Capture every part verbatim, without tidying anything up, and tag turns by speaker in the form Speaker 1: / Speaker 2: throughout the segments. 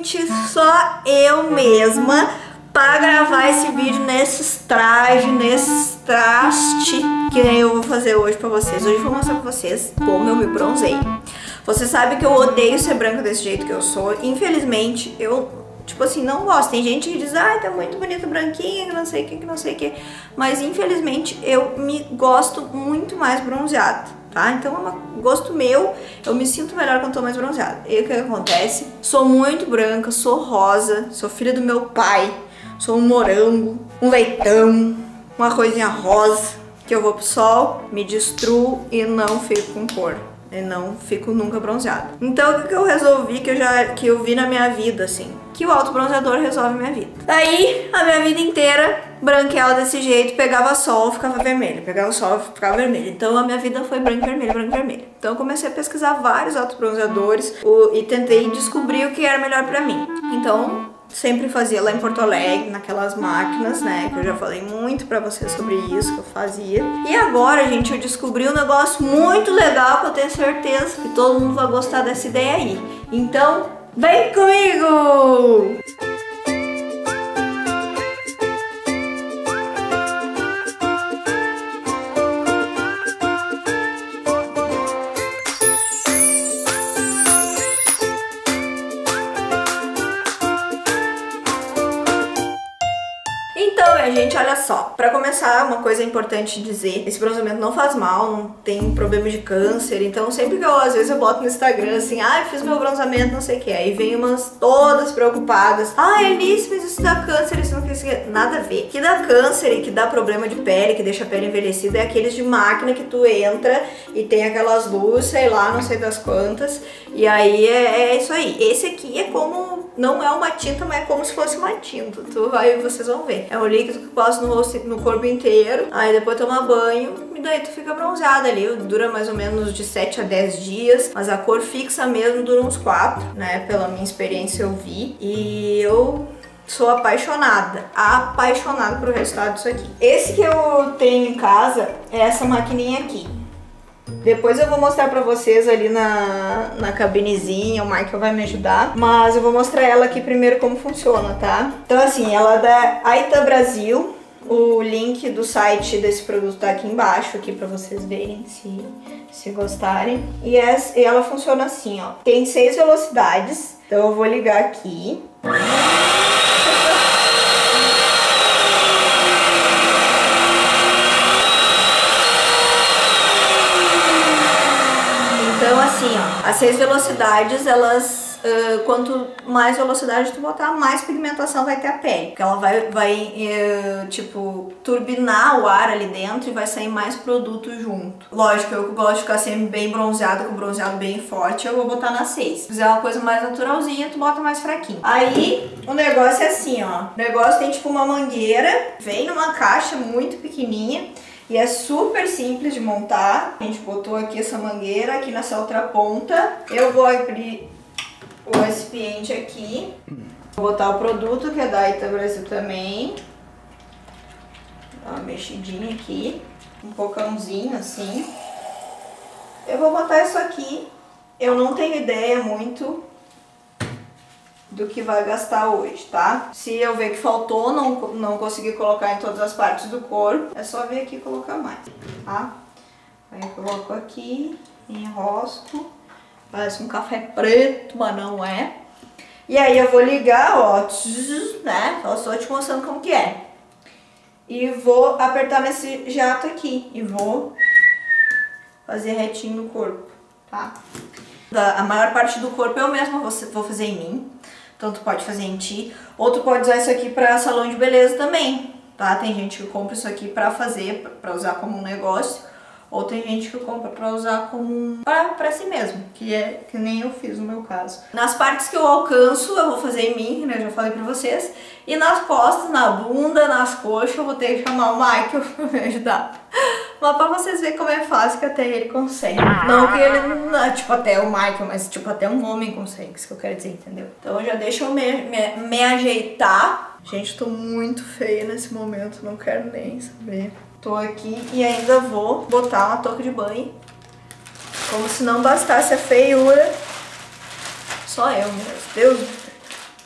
Speaker 1: gente, só eu mesma pra gravar esse vídeo nesses trajes, nesses traste que eu vou fazer hoje pra vocês. Hoje eu vou mostrar pra vocês como eu me bronzeio. Você sabe que eu odeio ser branca desse jeito que eu sou. Infelizmente, eu, tipo assim, não gosto. Tem gente que diz, ai, tá muito bonita branquinha, que não sei o que, que não sei o que. Mas infelizmente, eu me gosto muito mais bronzeada, tá? Então é um gosto meu, eu me sinto melhor quando tô mais bronzeada. E o que acontece? Sou muito branca, sou rosa, sou filha do meu pai, sou um morango, um leitão, uma coisinha rosa, que eu vou pro sol, me destruo e não fico com cor. E não fico nunca bronzeada. Então o que, que eu resolvi, que eu já que eu vi na minha vida, assim, que o autobronzeador resolve minha vida. Daí, a minha vida inteira, branquela desse jeito, pegava sol, ficava vermelha, pegava sol, ficava vermelha. Então a minha vida foi branca, vermelha, branca, vermelha. Então eu comecei a pesquisar vários autobronzeadores o, e tentei descobrir o que era melhor pra mim. Então sempre fazia lá em Porto Alegre, naquelas máquinas, né, que eu já falei muito pra vocês sobre isso, que eu fazia. E agora, gente, eu descobri um negócio muito legal que eu tenho certeza que todo mundo vai gostar dessa ideia aí. Então, vem comigo! Então, minha gente, olha só, pra começar, uma coisa importante dizer, esse bronzeamento não faz mal, não tem problema de câncer, então sempre que eu, às vezes eu boto no Instagram assim, ah, fiz meu bronzeamento, não sei o que, aí vem umas todas preocupadas, ah, Elis, mas isso dá câncer, isso não quer dizer, nada a ver. Que dá câncer e que dá problema de pele, que deixa a pele envelhecida, é aqueles de máquina que tu entra e tem aquelas luzes, sei lá, não sei das quantas, e aí é, é isso aí. Esse aqui é como, não é uma tinta, mas é como se fosse uma tinta, tu vai, vocês vão ver. É um líquido que passa no rosto, no corpo inteiro, aí depois toma banho e daí tu fica bronzeada ali, dura mais ou menos de sete a dez dias, mas a cor fixa mesmo dura uns quatro, né, pela minha experiência eu vi, e eu sou apaixonada, apaixonada pro resultado disso aqui. Esse que eu tenho em casa é essa maquininha aqui. Depois eu vou mostrar pra vocês ali na, na cabinezinha, o Michael vai me ajudar, mas eu vou mostrar ela aqui primeiro como funciona, tá? Então assim, ela é da Aita Brasil, o link do site desse produto tá aqui embaixo, aqui pra vocês verem se, se gostarem. E, essa, e ela funciona assim, ó, tem seis velocidades, então eu vou ligar aqui. Então assim, ó, as seis velocidades, elas, uh, quanto mais velocidade tu botar, mais pigmentação vai ter a pele. Porque ela vai, vai uh, tipo, turbinar o ar ali dentro e vai sair mais produto junto. Lógico, eu gosto de ficar sempre bem bronzeada, com bronzeado bem forte, eu vou botar na seis. Se fizer uma coisa mais naturalzinha, tu bota mais fraquinho. Aí, o negócio é assim, ó, o negócio tem tipo uma mangueira, vem numa caixa muito pequenininha, e é super simples de montar. A gente botou aqui essa mangueira, aqui nessa outra ponta. Eu vou abrir o recipiente aqui. Vou botar o produto, que é da Aita Brasil também. Dá uma mexidinha aqui. Um pocãozinho assim. Eu vou botar isso aqui. Eu não tenho ideia muito do que vai gastar hoje, tá? Se eu ver que faltou, não, não consegui colocar em todas as partes do corpo, é só vir aqui e colocar mais, tá? Aí eu coloco aqui, enrosco, parece um café preto, mas não é. E aí eu vou ligar, ó, né? Eu estou te mostrando como que é. E vou apertar nesse jato aqui e vou fazer retinho no corpo, tá? A maior parte do corpo eu mesma vou fazer em mim. Então tu pode fazer em ti, ou tu pode usar isso aqui pra salão de beleza também, tá? Tem gente que compra isso aqui pra fazer, pra usar como um negócio, ou tem gente que compra pra usar como um... pra, pra si mesmo, que é que nem eu fiz no meu caso. Nas partes que eu alcanço, eu vou fazer em mim, né? Eu já falei pra vocês, e nas costas, na bunda, nas coxas, eu vou ter que chamar o Michael pra me ajudar. Mas pra vocês verem como é fácil, que até ele consegue. Não que ele, não, tipo até o Michael, mas tipo até um homem consegue, isso que eu quero dizer, entendeu? Então já deixa eu me, me, me ajeitar. Gente, tô muito feia nesse momento, não quero nem saber. Tô aqui e ainda vou botar uma touca de banho. Como se não bastasse a feiura. Só eu mesmo, Deus do céu.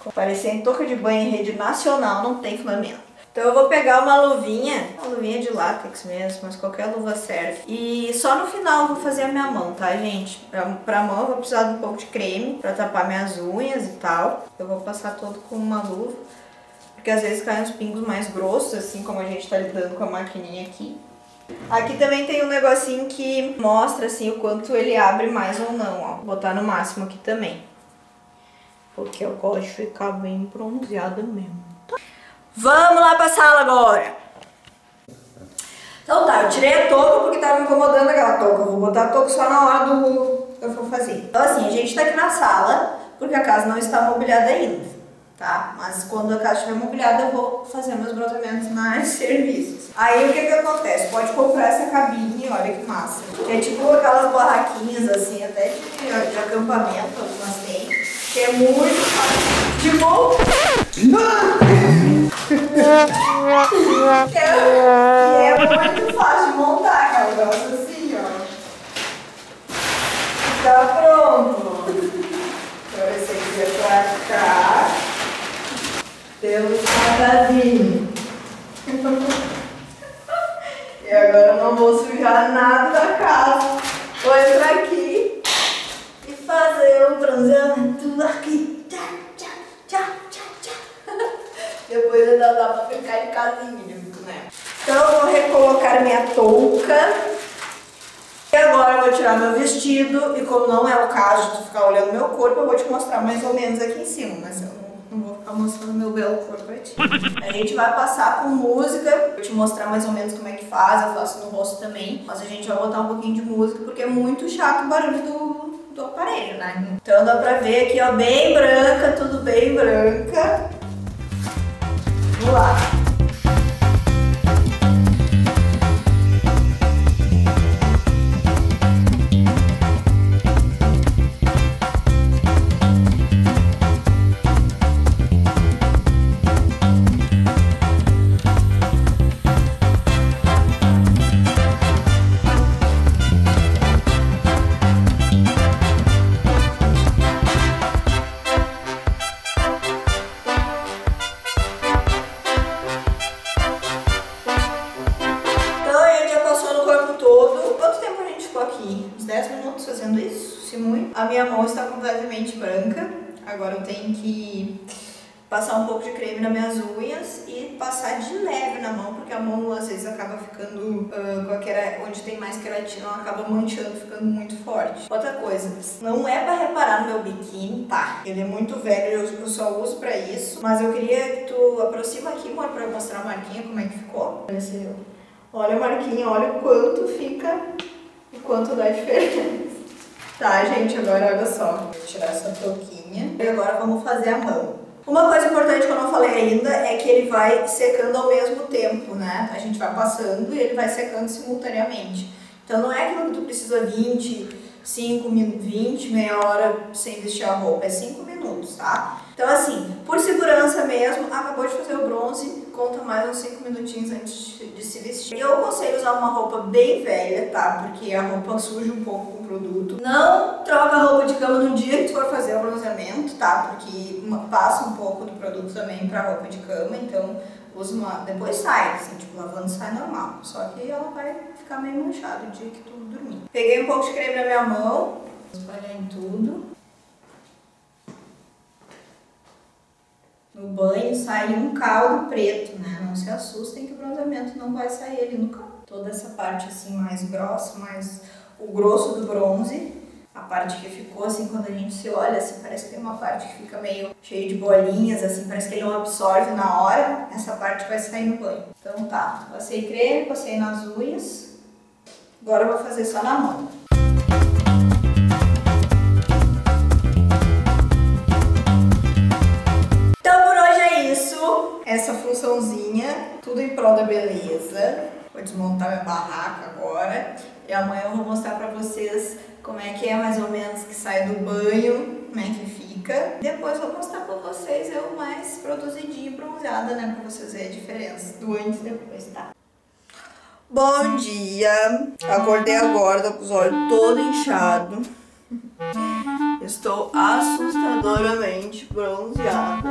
Speaker 1: Parecendo touca de banho em rede nacional, não tem fundamento. Então eu vou pegar uma luvinha, uma luvinha de látex mesmo, mas qualquer luva serve. E só no final eu vou fazer a minha mão, tá, gente? Pra, pra mão eu vou precisar de um pouco de creme pra tapar minhas unhas e tal. Eu vou passar todo com uma luva, porque às vezes caem uns pingos mais grossos, assim como a gente tá lidando com a maquininha aqui. Aqui também tem um negocinho que mostra assim o quanto ele abre mais ou não, ó. Vou botar no máximo aqui também, porque eu gosto de ficar bem bronzeada mesmo. Vamos lá pra sala agora. Então tá, eu tirei a touca porque tava me incomodando aquela touca. Eu vou botar a touca só na hora do que eu for fazer. Então assim, a gente tá aqui na sala porque a casa não está mobiliada ainda, tá? Mas quando a casa estiver mobiliada eu vou fazer meus bronzeamentos nas serviços. Aí o que que acontece? Pode comprar essa cabine, olha que massa. É tipo aquelas barraquinhas assim, até de, de acampamento, algumas tem. Que é muito fácil. De bom. que, é, que é muito fácil de montar, aquela negócio assim, ó. Tá pronto. Então esse aqui é pra cá. Temos um E agora eu não vou sujar nada da casa. Vou entrar aqui e fazer o bronzeamento aqui. Tchau, tchau, tchau, tchau. Depois ainda dá pra ficar de casinha, né? Então eu vou recolocar minha touca. E agora eu vou tirar meu vestido. E como não é o caso de tu ficar olhando meu corpo, eu vou te mostrar mais ou menos aqui em cima. Mas eu não, não vou ficar mostrando meu belo corpo pra ti. A gente vai passar com música. Vou te mostrar mais ou menos como é que faz. Eu faço no rosto também. Mas a gente vai botar um pouquinho de música, porque é muito chato o barulho do... do aparelho, né? Então dá pra ver aqui, ó, bem branca, tudo bem branca. Vamos lá. Fazendo isso, se muito. A minha mão está completamente branca. Agora eu tenho que passar um pouco de creme nas minhas unhas e passar de leve na mão, porque a mão às vezes acaba ficando uh, com aquela, onde tem mais queratina, ela acaba manchando, ficando muito forte. Outra coisa, não é pra reparar no meu biquíni, tá? Ele é muito velho, eu, eu só uso pra isso, mas eu queria que tu aproxima aqui, amor, pra eu mostrar a marquinha, como é que ficou. Olha a marquinha, olha o quanto fica e quanto dá diferença. Tá, gente, agora olha só, vou tirar essa touquinha e agora vamos fazer a mão. Uma coisa importante que eu não falei ainda é que ele vai secando ao mesmo tempo, né? A gente vai passando e ele vai secando simultaneamente. Então não é aquilo que tu precisa vinte, cinco, vinte, meia hora sem vestir a roupa, é cinco minutos, tá? Então assim, por segurança mesmo, acabou de fazer o bronze, conta mais uns cinco minutinhos antes de se vestir. Eu aconselho usar uma roupa bem velha, tá? Porque a roupa suja um pouco com o produto. Não troca a roupa de cama no dia que tu for fazer o bronzeamento, tá? Porque passa um pouco do produto também pra roupa de cama, então usa uma... depois sai, assim, tipo, lavando sai normal. Só que ela vai ficar meio manchada o dia que tu dormir. Peguei um pouco de creme na minha mão, vou espalhar em tudo. No banho sai um caldo preto, né? Não se assustem que o bronzeamento não vai sair ali no caldo. Toda essa parte assim mais grossa, mais o grosso do bronze, a parte que ficou assim, quando a gente se olha, assim, parece que tem uma parte que fica meio cheia de bolinhas, assim, parece que ele não absorve na hora, essa parte vai sair no banho. Então tá, passei creme, passei nas unhas, agora eu vou fazer só na mão. Essa funçãozinha, tudo em prol da beleza. Vou desmontar minha barraca agora e amanhã eu vou mostrar pra vocês como é que é mais ou menos que sai do banho, como é que fica. Depois eu vou mostrar pra vocês eu mais produzidinha e bronzeada, né, pra vocês verem a diferença do antes e depois, tá? Bom dia! Acordei agora, tô com os olhos todo inchados. Estou assustadoramente bronzeada.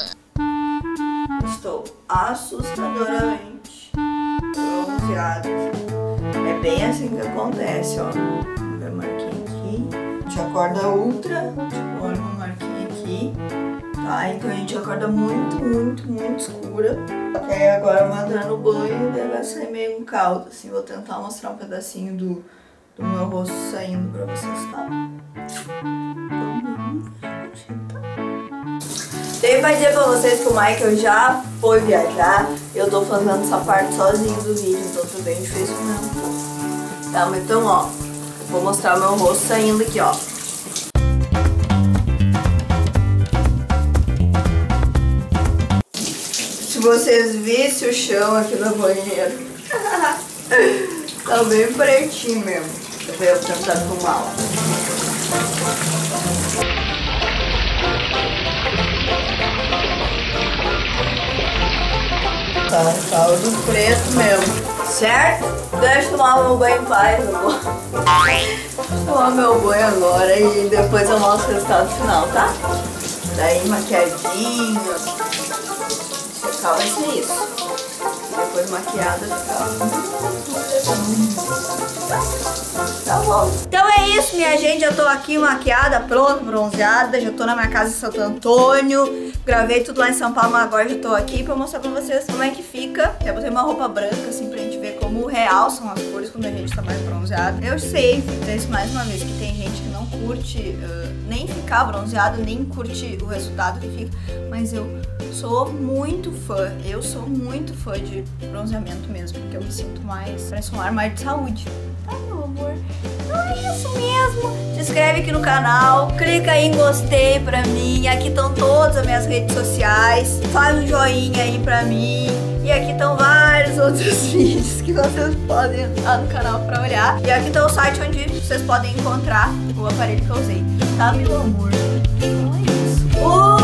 Speaker 1: Estou assustadoramente bronzeada. É bem assim que acontece, ó. Minha marquinha aqui. A gente acorda ultra, tipo, olha uma marquinha aqui. Tá? Então a gente acorda muito, muito, muito escura. Até agora eu vou entrar no banho e daí vai sair meio um caldo, assim. Vou tentar mostrar um pedacinho do, do meu rosto saindo pra vocês, tá? Daí vai dizer pra vocês que o Michael já foi viajar. Eu tô fazendo essa parte sozinho do vídeo, então tô bem difícil mesmo. Tá, mas então, ó, vou mostrar o meu rosto saindo aqui, ó. Se vocês vissem o chão aqui no banheiro, tá bem pretinho mesmo. Deixa eu ver, eu vou tentar filmar, ó. Tá um caldo preto mesmo, certo? Deixa eu tomar meu banho em paz agora. Vou tomar meu banho agora e depois eu mostro o resultado final, tá? Daí maquiadinho. Secar vai ser isso. Depois maquiada tá bom. Então é isso, minha gente. Eu tô aqui maquiada, pronta, bronzeada. Já tô na minha casa em Santo Antônio. Gravei tudo lá em São Paulo, mas agora já tô aqui pra mostrar pra vocês como é que fica. Eu botei uma roupa branca, assim, pra gente ver como real são as cores quando a gente tá mais bronzeada. Eu sei, dizer isso mais uma vez, que tem gente que não curte uh, nem ficar bronzeada, nem curte o resultado que fica. Mas eu sou muito fã, eu sou muito fã de bronzeamento mesmo, porque eu me sinto mais, parece um ar mais de saúde. Tá, meu amor? Então é isso mesmo. Se inscreve aqui no canal, clica aí em gostei pra mim. Aqui estão todas as minhas redes sociais. Faz um joinha aí pra mim. E aqui estão vários outros vídeos que vocês podem entrar no canal pra olhar. E aqui tá o site onde vocês podem encontrar o aparelho que eu usei. Tá, meu amor? Então é isso. Uh!